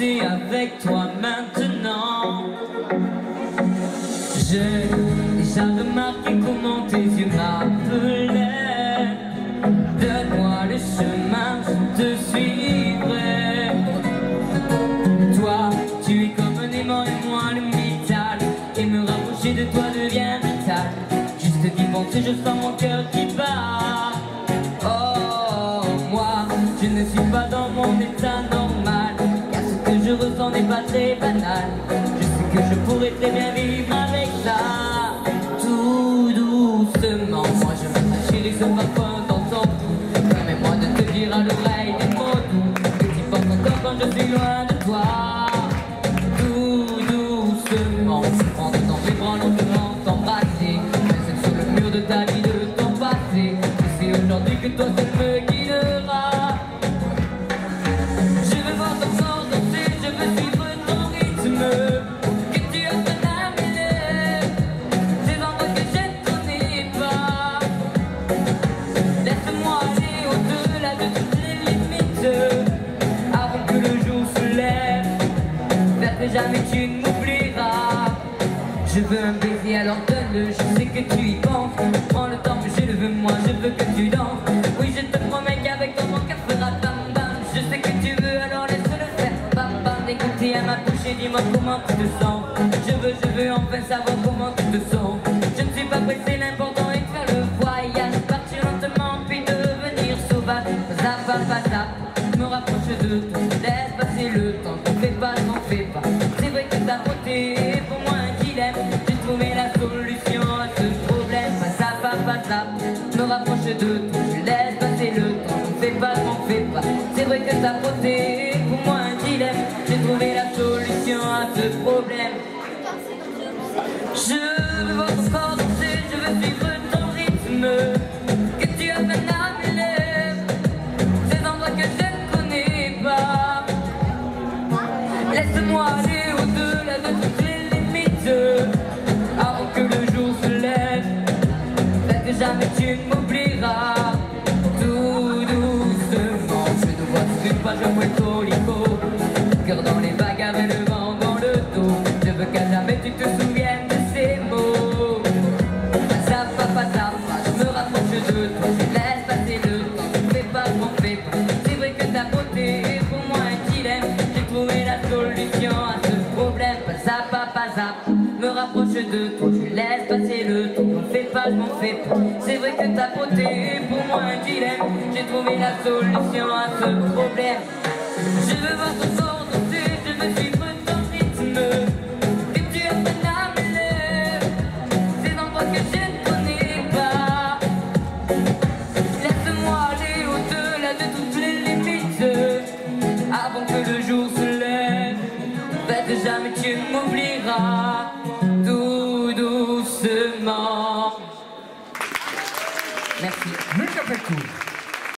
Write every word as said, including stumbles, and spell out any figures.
danser avec toi maintenant. J'ai déjà remarqué comment tes yeux m'appelaient. Donne-moi le chemin, je te suivrai. Toi, tu es comme un aimant et moi le métal, et me rapprocher de toi devient vital. Juste d'y penser, je sens mon cœur qui bat. Oh, moi, je ne suis pas dans mon état normal, car ce que je ressens n'est pas très banal. Je sais que je pourrais très bien vivre avec ça. Tout doucement, moi je veux ma chérie, ce parfum dans ton cou. Permets-moi de te dire à l'oreille des mots doux que tu penses encore quand je suis loin de toi. Tout doucement, prendre dans mes bras lentement, t'embrasser, mais sur le mur de ta vie, de ton passé. C'est aujourd'hui que toi seul me guidera. Je veux voir ton corps danser, je veux suivre ton rythme, que tu as fait amener ces endroits que je ne connais pas. Laisse-moi aller au-delà de toutes les limites, avant que le jour se lève, faire que jamais tu ne m'oublieras. Je veux un baiser, alors donne-le, je sais que tu y penses. Prends le temps, mais je le veux, moi je veux que tu danses. Oui, je te promets qu'avec toi mon cœur fera bam bam. Je sais que tu veux, alors laisse-le faire. Bam bam, écoutez à ma bouche et dis-moi comment tu te sens. Je veux, je veux enfin savoir comment tu te sens. Je ne suis pas pressé, l'important est de faire le voyage, partir lentement puis devenir sauvage. Zap, zap, zap, zap, me rapproche de toi, laisse passer le temps. T'en fais pas, t'en fais pas. C'est vrai que ta beauté est pour moi un dilemme. J'ai trouvé la solution à ce problème. Zap, zap, zap, zap, me rapproche de toi, je laisse passer le temps. T'en fais pas, t'en fais pas. C'est vrai que ta beauté est pour moi un dilemme. J'ai trouvé la solution à ce problème. Je veux voir ton corps danser, je veux suivre ton rythme, que tu as fait amener ces endroits que je ne connais pas. Laisse-moi aller au-delà de toutes les limites, avant que le jour se lève, faire que jamais tu ne m'oublieras. Tout doucement, je te vois sur une page de Puerto Rico, cœur dans les vagues avec le vent dans le dos. Je veux qu'à jamais tu te souviennes de ces mots. Zap, papa, zap, je me rapproche de toi, je laisse passer le temps. Ne fais pas, m'en fais pas. C'est vrai que ta beauté est pour moi un dilemme. J'ai trouvé la solution à ce problème. Zap, papa, zap, me rapproche de toi, je laisse passer le temps. M'en fais pas, je m'en fais pas. C'est vrai que ta beauté est pour moi un dilemme. J'ai trouvé la solution à ce problème. Je veux voir ton corps